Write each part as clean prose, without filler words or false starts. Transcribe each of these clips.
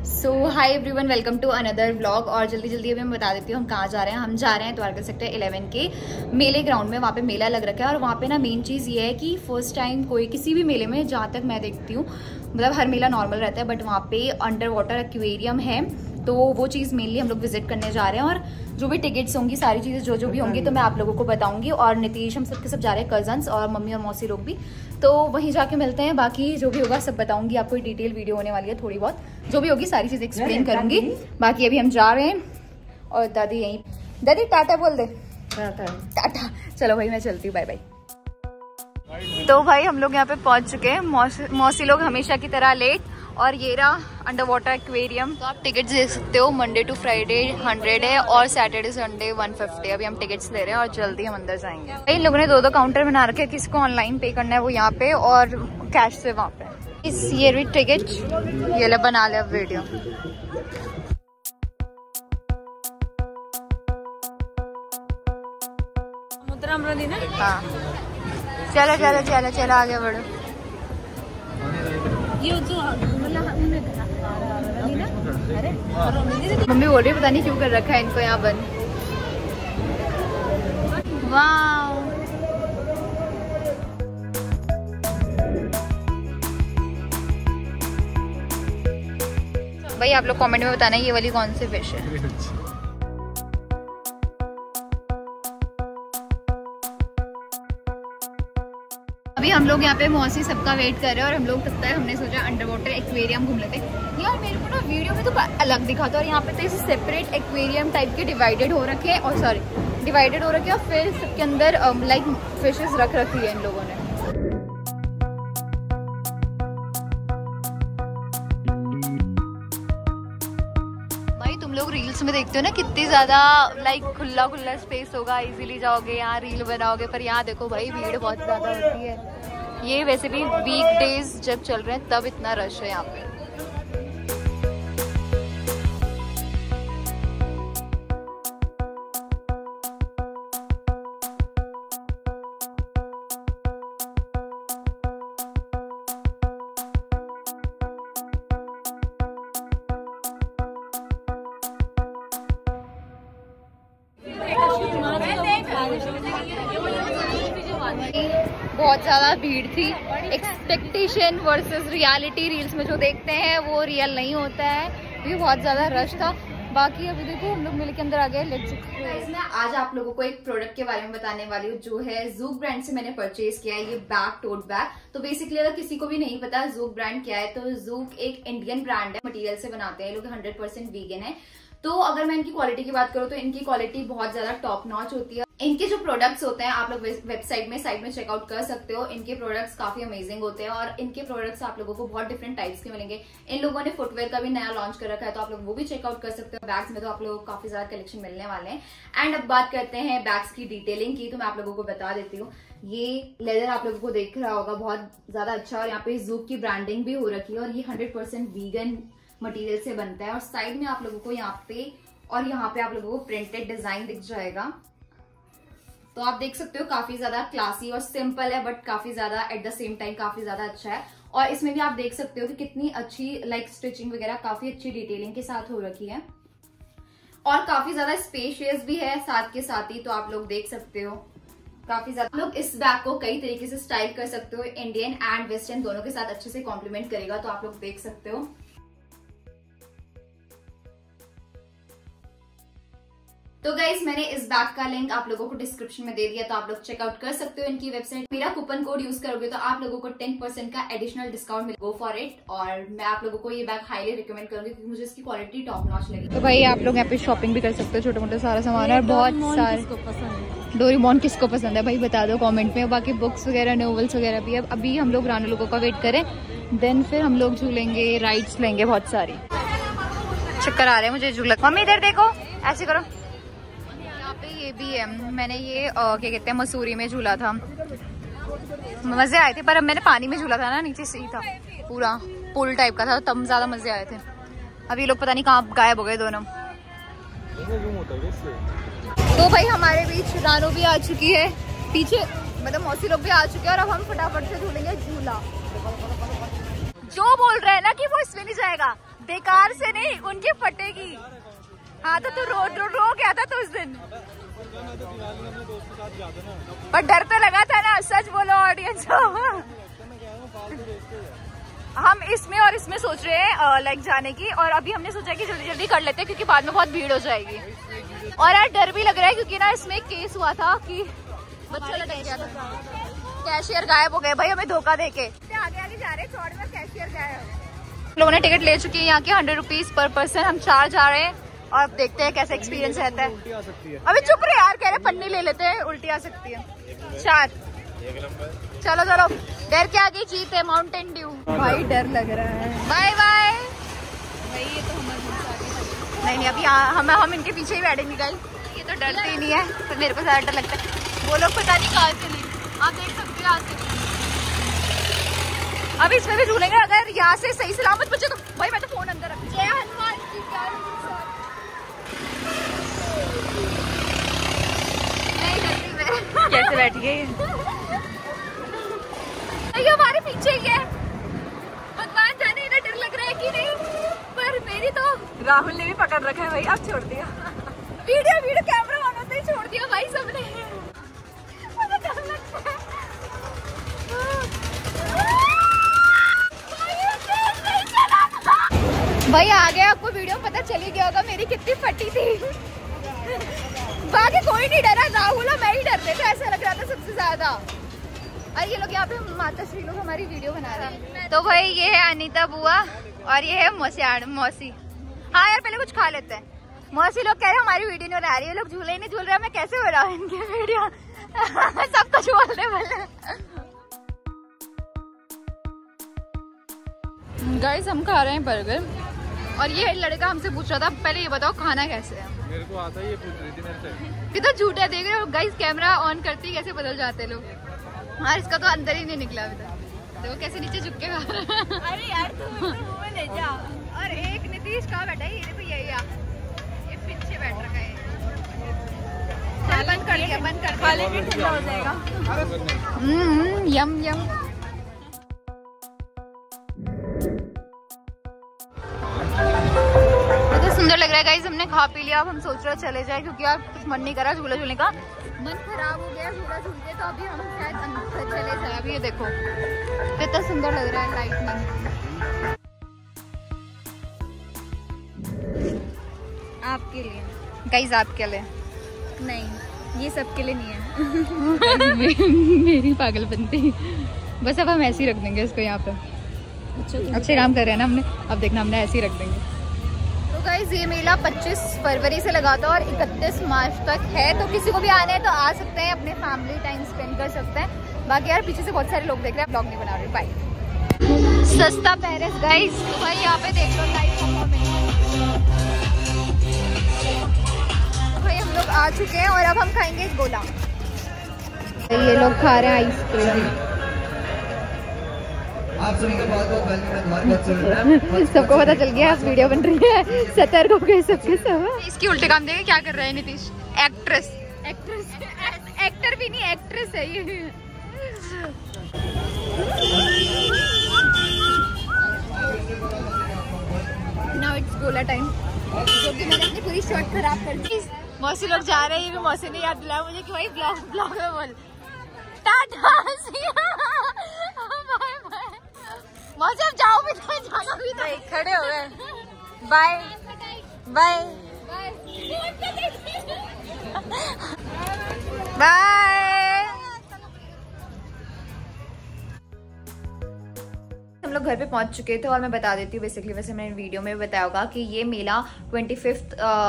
So hi everyone, welcome to another vlog. और जल्दी जल्दी अभी मैं बता देती हूँ हम कहाँ जा रहे हैं। हम जा रहे हैं द्वारका सेक्टर 11 के मेले ग्राउंड में। वहाँ पे मेला लग रखा है और वहाँ पे ना मेन चीज़ ये है कि फर्स्ट टाइम कोई किसी भी मेले में, जहाँ तक मैं देखती हूँ, मतलब हर मेला नॉर्मल रहता है, बट वहाँ पे अंडर वाटर एक्वेरियम है, तो वो चीज़ मेनली हम लोग विजिट करने जा रहे हैं। और जो भी टिकट्स होंगी, सारी चीज़ें जो भी होंगी तो मैं आप लोगों को बताऊंगी। और नीतीश, हम सब के सब जा रहे हैं, कजन्स और मम्मी और मौसी लोग भी, तो वहीं जाके मिलते हैं। बाकी जो भी होगा सब बताऊंगी आपको। डिटेल वीडियो होने वाली है, थोड़ी बहुत जो भी होगी सारी चीज़ एक्सप्लेन करूंगी। बाकी अभी हम जा रहे हैं और दादी यहीं। दादी टाटा बोल दे। टाटा। चलो भाई मैं चलती हूँ, बाय बाय। तो भाई हम लोग यहाँ पे पहुंच चुके हैं। मौसी लोग हमेशा की तरह लेट। और ये रहा अंडर वाटर एक्वेरियम। तो आप टिकट्स दे सकते हो। मंडे टू फ्राइडे 100 है और सैटरडे संडे 150 है। अभी हम टिकट्स ले रहे हैं और जल्दी हम अंदर जाएंगे। इन लोगों ने दो काउंटर बना रखे हैं, किसको ऑनलाइन पे करना है वो यहाँ पे और कैश से वहाँ पे। इस ये भी टिकट ये ले, बना ले अब वीडियो। हाँ चलो चलो चलो चलो आगे बढ़ो। मम्मी बोल रही पता नहीं क्यों कर रखा है इनको यहाँ बंद। वाह भाई, आप लोग कमेंट में बताना ये वाली कौन सी फिश है। अभी हम लोग यहाँ पे मौसी सबका वेट कर रहे हैं और हम लोग तब तक हमने सोचा अंडर वाटर एक्वेरियम घूम लेते हैं। यार मेरे को ना वीडियो में तो अलग दिखा था और यहाँ पे तो इसे सेपरेट एक्वेरियम टाइप के डिवाइडेड हो रखे हैं। और सॉरी डिवाइडेड हो रखे हैं और फिर सबके अंदर लाइक फिशेस रख रखी है इन लोगों ने। भाई तुम लोग रील्स में देखते हो ना कितनी ज्यादा लाइक खुला खुला स्पेस होगा, इजीली जाओगे यहाँ रील बनाओगे, पर यहाँ देखो भाई भीड़ बहुत ज्यादा होती है। ये वैसे भी वीक डेज जब चल रहे हैं तब इतना रश है यहाँ पे। बहुत ज्यादा भीड़ थी। एक्सपेक्टेशन वर्सेस रियलिटी, रील्स में जो देखते हैं वो रियल नहीं होता है। ये बहुत ज्यादा रश था। बाकी अभी देखो हम लोग मेले के अंदर आ गए। मैं आज आप लोगों को एक प्रोडक्ट के बारे में बताने वाली हूँ जो है ज़ूक ब्रांड से मैंने परचेज किया है। ये बैग, टोट बैग। तो बेसिकली अगर किसी को भी नहीं पता ज़ूक ब्रांड क्या है, तो ज़ूक एक इंडियन ब्रांड है, मटेरियल से बनाते हैं। ये लोग 100% वीगन है। तो अगर मैं इनकी क्वालिटी की बात करूँ तो इनकी क्वालिटी बहुत ज्यादा टॉप नॉच होती है। इनके जो प्रोडक्ट्स होते हैं आप लोग वेबसाइट में साइट में चेकआउट कर सकते हो। इनके प्रोडक्ट्स काफी अमेजिंग होते हैं और इनके प्रोडक्ट्स आप लोगों को बहुत डिफरेंट टाइप्स के मिलेंगे। इन लोगों ने फुटवेयर का भी नया लॉन्च कर रखा है, तो आप लोग वो भी चेकआउट कर सकते हो। बैग्स में तो आप लोगों को काफी ज्यादा कलेक्शन मिलने वाले हैं। एंड अब बात करते हैं बैग्स की डिटेलिंग की, तो मैं आप लोगों को बता देती हूँ। ये लेदर आप लोगों को देख रहा होगा बहुत ज्यादा अच्छा, और यहाँ पे ज़ूक की ब्रांडिंग भी हो रखी है और ये 100% वीगन मटेरियल से बनता है। और साइड में आप लोगों को यहाँ पे और यहाँ पे आप लोगों को प्रिंटेड डिजाइन दिख जाएगा। तो आप देख सकते हो काफी ज्यादा क्लासी और सिंपल है, बट काफी ज्यादा एट द सेम टाइम काफी ज्यादा अच्छा है। और इसमें भी आप देख सकते हो कि कितनी अच्छी लाइक स्टिचिंग वगैरह काफी अच्छी डिटेलिंग के साथ हो रखी है और काफी ज्यादा स्पेशियस भी है साथ के साथ ही। तो आप लोग देख सकते हो काफी ज्यादा लोग इस बैग को कई तरीके से स्टाइल कर सकते हो। इंडियन एंड वेस्टर्न दोनों के साथ अच्छे से कॉम्प्लीमेंट करेगा, तो आप लोग देख सकते हो। तो गाइज मैंने इस बैग का लिंक आप लोगों को डिस्क्रिप्शन में दे दिया, तो आप लोग चेकआउट कर सकते हो इनकी वेबसाइट। मेरा कूपन कोड यूज करोगे तो आप लोगों को 10% का एडिशनल डिस्काउंट मिलेगा। Go for it. और मैं आप लोगों को ये बैग हाईली रिकमेंड करूंगी क्योंकि मुझे इसकी क्वालिटी टॉप नॉच लगी। तो भाई आप लोग यहाँ पे शॉपिंग भी कर सकते हो, छोटे मोटे सारा सामान है, बहुत सारे। डोरेमोन किसको पसंद है भाई बता दो कॉमेंट में। बाकी बुक्स वगैरह, नॉवेल्स वगैरह भी है। अभी हम लोग रानू लोगों का वेट करें, देन फिर हम लोग झूलेंगे, राइड्स लेंगे बहुत सारी। चक्कर आ रहे हैं मुझे झूला। मम्मी इधर देखो, ऐसे करो। ये भी है, मैंने ये क्या कहते हैं मसूरी में झूला था, मजे आए थे। पर अब मैंने पानी में झूला था ना, नीचे से ही था, पूरा पुल टाइप का था, तब ज्यादा मजे आए थे। अब ये लोग पता नहीं कहाँ गायब हो गए दोनों। तो भाई हमारे बीच रानू भी आ चुकी है, पीछे मतलब मौसी लोग भी आ चुके हैं और अब हम फटाफट से झूलेंगे झूला। जो बोल रहे हैं ना कि वो इसमें नहीं जाएगा, बेकार से नहीं, उनकी फटेगी। हाँ तो तू रो गया था तो उस दिन, पर डर तो लगा था ना, सच बोलो ऑडियंस। हम इसमें और इसमें सोच रहे हैं लाइक जाने की, और अभी हमने सोचा कि जल्दी जल्दी कर लेते हैं क्योंकि बाद में बहुत भीड़ हो जाएगी। और यार डर भी लग रहा है क्योंकि ना इसमें एक केस हुआ था कि बच्चा लटक गया था, कैशियर गायब हो गए भाई हमें धोखा देके। आगे आगे जा रहे हैं, चौड़ में कैशियर गायब। लोगों ने टिकट ले चुकी है यहाँ के 100 रुपीज पर पर्सन, हम 4 जा रहे हैं और अब देखते हैं कैसा एक्सपीरियंस रहता है। अभी चुप रहे यार, कह रहे पन्नी ले लेते हैं, उल्टी आ सकती है। 4 चलो चलो, डर के आगे जीत है, माउंटेन ड्यू। भाई डर लग रहा है। बाय बाय भाई, ये तो हमारे नहीं अभी हम इनके पीछे ही बैठेंगे गाइस, ये तो डरते ही नहीं है, तो मेरे को ज्यादा डर लगता है। वो लोग पता नहीं कहाँ से नहीं, आप देख सकते हो यहाँ से। अब इसमें भी झूलेंगे, अगर यहाँ से सही सलामत बचे तो भाई मैं तो फोन अंदर रख। जय हनुमान जी कैसे बैठ गए ये हमारे पीछे ही है। भगवान जाने इन्हें डर लग रहा है कि नहीं, पर मेरी तो राहुल ने भी पकड़ रखा है भाई, अब छोड़ दिया। वीडियो कैमरा ऑन होते ही छोड़ दिया भाई सबने, मुझे डर लगता है। भाई आगे आपको वीडियो पता चली गया होगा मेरी कितनी फटी थी। बाकी कोई नहीं डरा, राहुल और मैं ही डरते थे, ऐसा लग रहा था सबसे ज्यादा। और ये लोग यहाँ पे माता श्री लोग हमारी वीडियो बना रहे हैं। तो भाई ये है अनीता बुआ और ये है मौसी। हाँ यार पहले कुछ खा लेते हैं। मौसी लोग कह रहे हैं हमारी वीडियो नहीं बना रही है, लोग झूले ही नहीं झूल रहे, मैं कैसे बनाऊं इनकी वीडियो। सब कुछ बोलने वाले। गाइस हम खा रहे हैं बर्गर और ये लड़का हमसे पूछ रहा था पहले ये बताओ खाना कैसे है। मेरे को आता है, ये पूछ रही थी मेरे से। कितना झूठा देख रहे हो गाइस, कैमरा ऑन करते ही कैसे बदल जाते लोग। हाँ इसका तो अंदर ही नहीं निकला अभी तक, देखो कैसे नीचे झुक के खा रहा है। अरे यार तुम ले जाओ। और एक नीतीश कहाँ बैठा है, ये देखो ये पीछे बैठ रखा है। बंद कर दिया, बंद कर दिया, भी ठंडा हो जाएगा। यम यम। सुंदर लग रहा है गाइस, हमने खा पी लिया, अब हम सोच रहे चले जाए क्योंकि यार कुछ मन नहीं कर रहा झूला झूलने का, मन खराब हो गया झूला झूलते, तो अभी हम शायद अंदर चले जाए। अभी ये देखो कितना सुंदर लग रहा है लाइटनिंग। आपके लिए गाइस, आपके लिए नहीं, ये सबके लिए नहीं है। मेरी पागलपंती। बस अब हम ऐसे ही रख देंगे इसको यहाँ पे। अच्छे काम कर रहे हैं ना हमने, अब देखना हमने ऐसे ही रख देंगे। गाइस ये मेला 25 फरवरी से लगा था और 31 मार्च तक है, तो किसी को भी आना है तो आ सकते हैं, अपने फैमिली टाइम स्पेंड कर सकते हैं। बाकी यार पीछे से बहुत सारे लोग देख रहे हैं, ब्लॉग नहीं बना रहे। बाय। सस्ता पेरिस गाइस, तो भाई यहाँ पे देख लो लाइव परफॉर्मेंस। भाई हम लोग आ चुके हैं और अब हम खाएंगे गोला। ये लोग खा रहे हैं आइसक्रीम। आप सभी का बहुत सबको पता चल गया वीडियो बन रही है, सतर्क हो गए सबके सब। इसकी उल्टे काम देखे क्या कर रहे हैं नीतीश। एक्टर भी नहीं, एक्ट्रेस है ये। नाउ इट्स गोला टाइम, जो कि मैंने अपनी पूरी शॉट खराब कर दी। मौसी लोग जा रहे हैं, ये भी मौसी ने याद दिलाया मुझे कि भाई ब्लॉग में बोल टाटा। मौसी अब जाओ भी तो, जाना भी तो। खड़े हो गए, बाय बाय बाय। हम लोग घर पे पहुंच चुके थे और मैं बता देती हूँ बेसिकली, वैसे मैंने वीडियो में बताया होगा कि ये मेला 25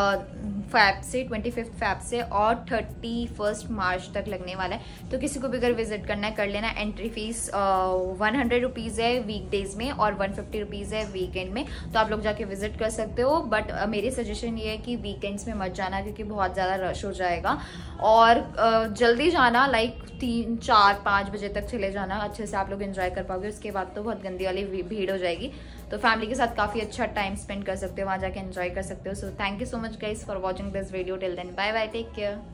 फैब से और 31 मार्च तक लगने वाला है। तो किसी को भी अगर विजिट करना है कर लेना। एंट्री फीस 100 रुपीज़ है वीकडेज में और 150 रुपीज़ है वीकेंड में, तो आप लोग जाके विजिट कर सकते हो। बट मेरी सजेशन ये है कि वीकेंड्स में मत जाना क्योंकि बहुत ज़्यादा रश हो जाएगा, और जल्दी जाना, लाइक 3, 4, 5 बजे तक चले जाना, अच्छे से आप लोग एंजॉय कर पाओगे। उसके बाद तो बहुत गंदी वाली भीड़ हो जाएगी, तो फैमिली के साथ काफ़ी अच्छा टाइम स्पेंड कर सकते हो, वहाँ जाके एंजॉय कर सकते हो। So thank you so much guys for watching this video till then, bye bye, take care.